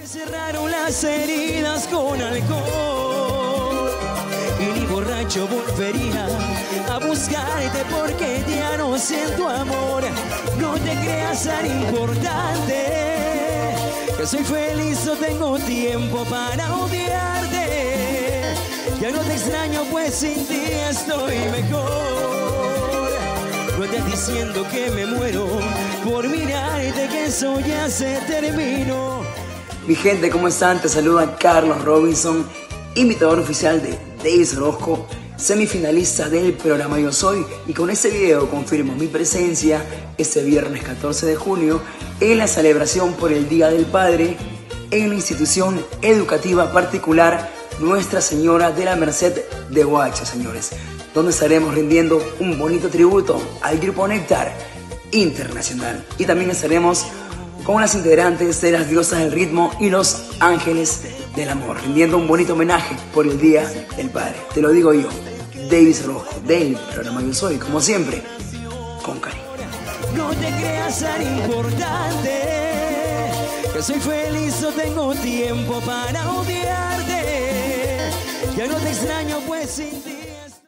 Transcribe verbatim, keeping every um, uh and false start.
Cerraron las heridas con alcohol y ni borracho volvería a buscarte porque ya no siento amor. No te creas tan importante, que soy feliz, no tengo tiempo para odiarte. Ya no te extraño pues sin ti estoy mejor. No estás diciendo que me muero por mirarte, que eso ya se terminó. Mi gente, ¿cómo están? Te saluda Carlos Robinson, imitador oficial de Davis Orozco, semifinalista del programa Yo Soy, y con este video confirmo mi presencia este viernes catorce de junio en la celebración por el Día del Padre en la institución educativa particular Nuestra Señora de la Merced de Huacho, señores, donde estaremos rindiendo un bonito tributo al Grupo Néctar Internacional, y también estaremos con las integrantes de las Diosas del Ritmo y los Ángeles del Amor, rindiendo un bonito homenaje por el Día del Padre. Te lo digo yo, Davis Orozco, del programa Yo Soy, como siempre, con cariño. No te creas tan importante, que soy feliz, no tengo tiempo para odiarte. Ya no te extraño pues sin ti.